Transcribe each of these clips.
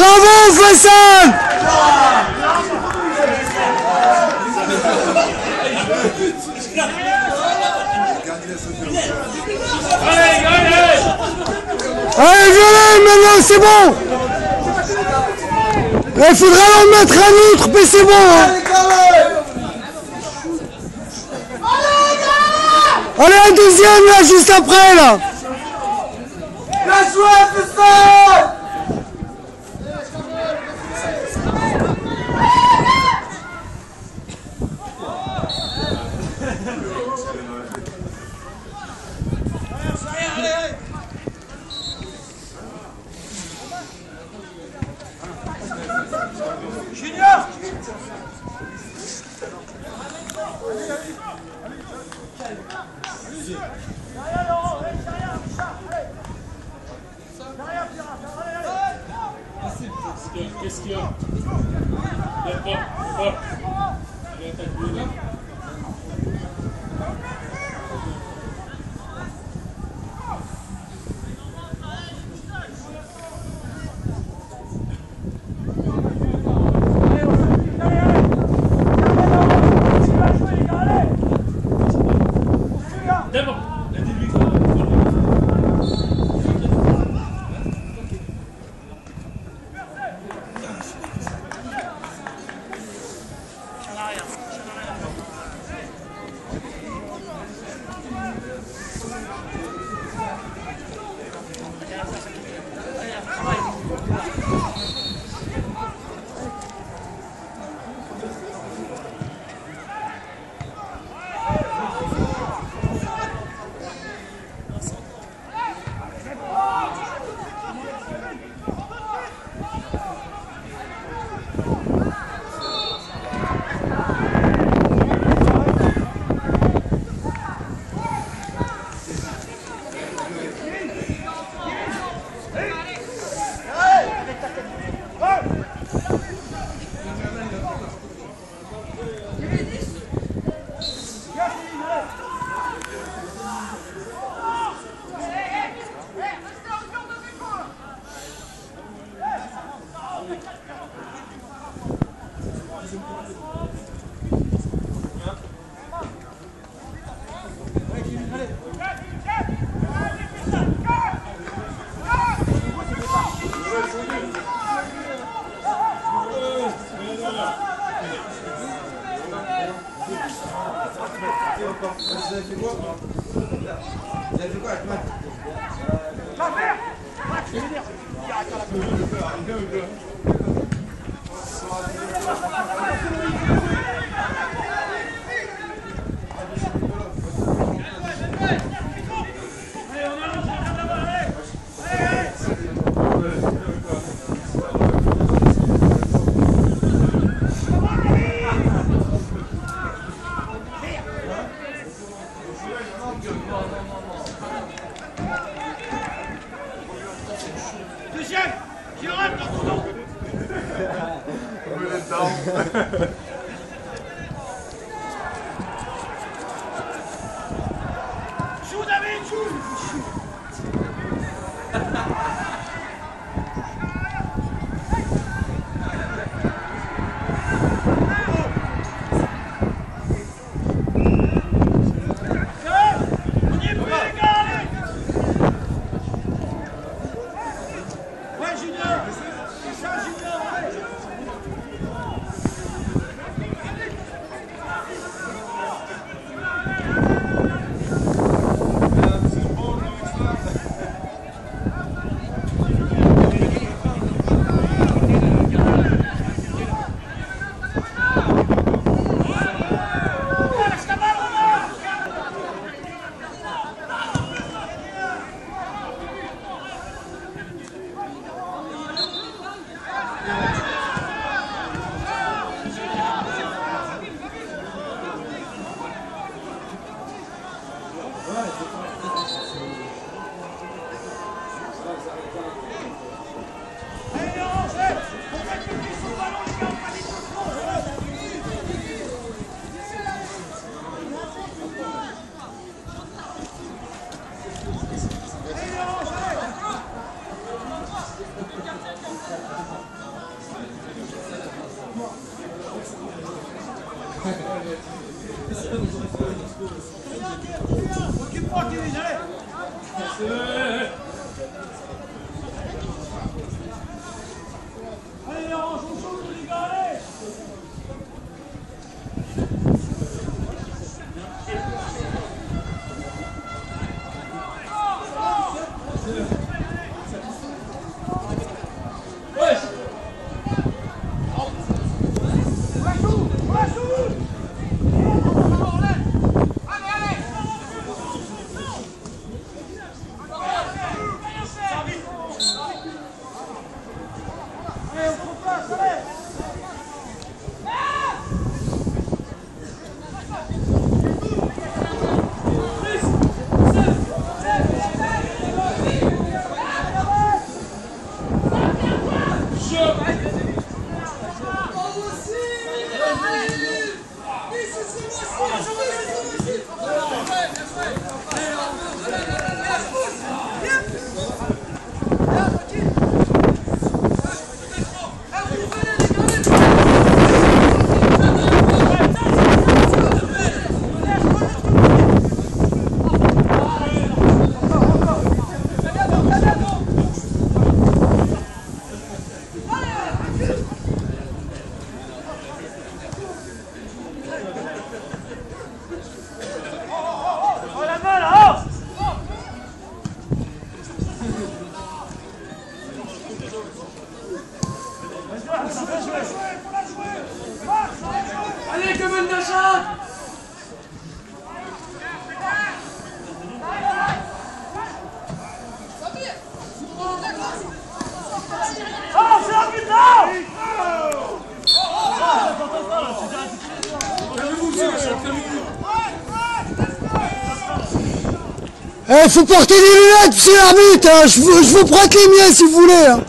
Bravo Faisal! Allez, viens maintenant, c'est bon! Il faudra en mettre un autre, mais c'est bon! Hein. Allez, un deuxième là, juste après là! Bien joué, Faisal! Junior! Qu'est-ce qu'il y a? Pas. Il attaque lui là. Allez, Kevin Dachat! Oh, c'est un putain! Eh, faut porter des lunettes, monsieur l'arbitre, hein. Je vous prête les miens si vous voulez. Hein.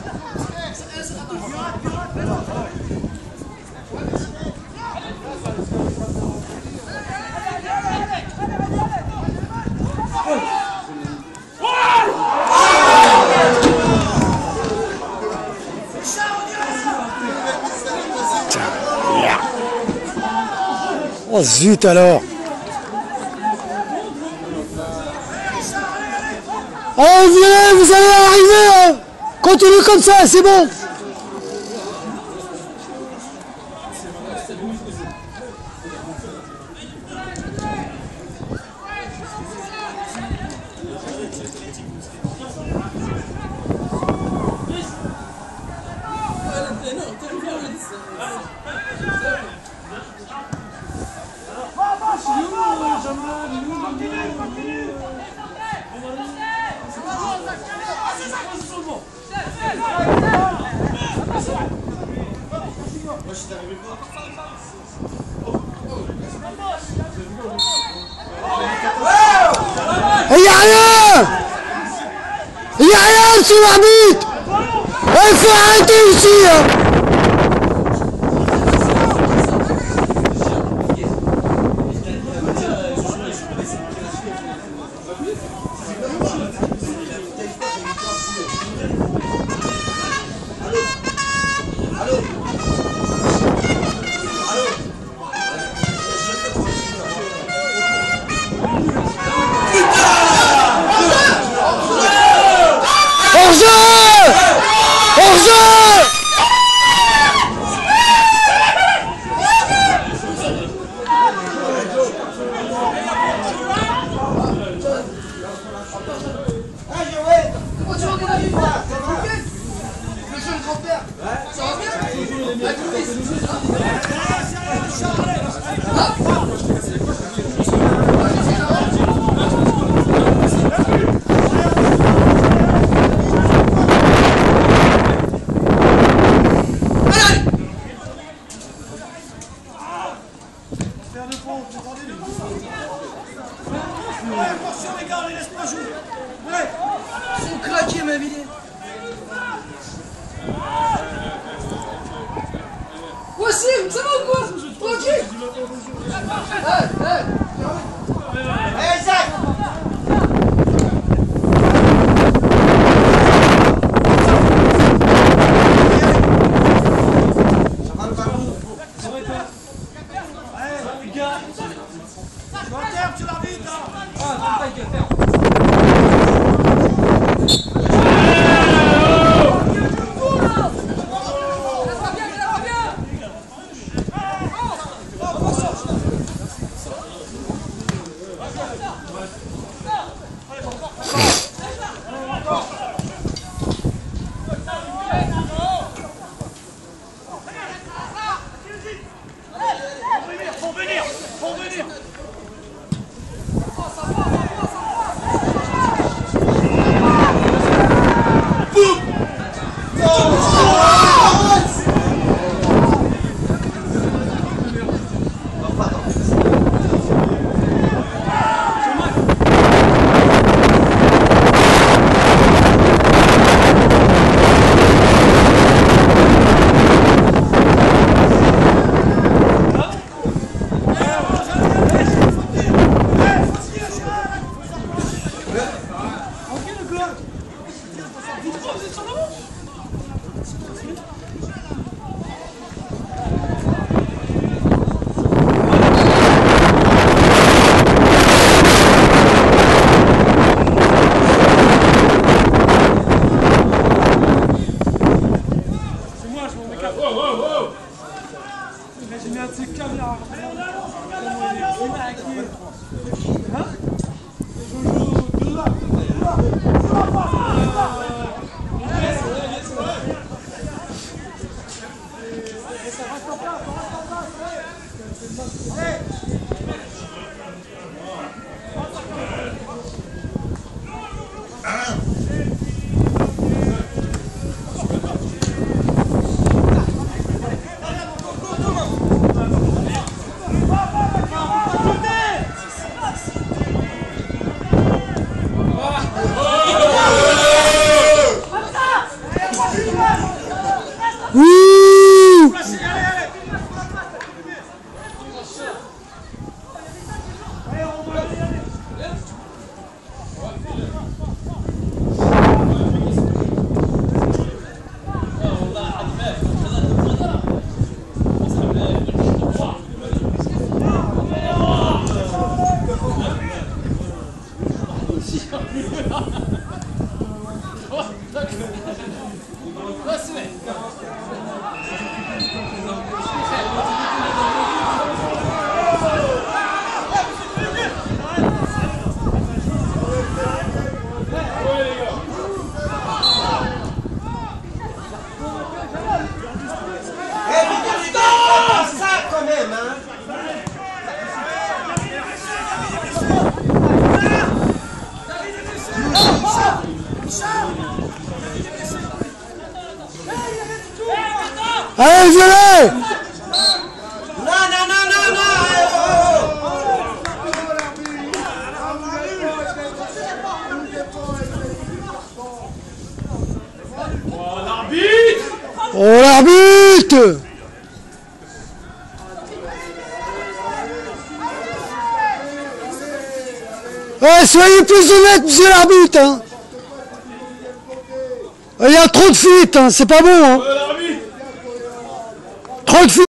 Oh zut alors. Allez, venez, vous allez arriver, hein. Continuez comme ça, c'est bon. Il n'y a rien! Il n'y a rien sur l'arbitre! Il faut arrêter ici! Hein. Attention les gars, on les laisse pas jouer. Ouais. Ils sont craqués, ma vie. Voici, ça va ou quoi? Tranquille. Hey, Zach. Ça va le ballon? moi, je m'en mets 4. J'ai mis un de ces câbles là. Hein? Jojo, 2 là. Allez, viens-le! Oh, l'arbitre! Ouais, soyez plus honnête, monsieur l'arbitre, hein. Il y a trop de fuites, hein, c'est pas bon, hein. Trop de fuites.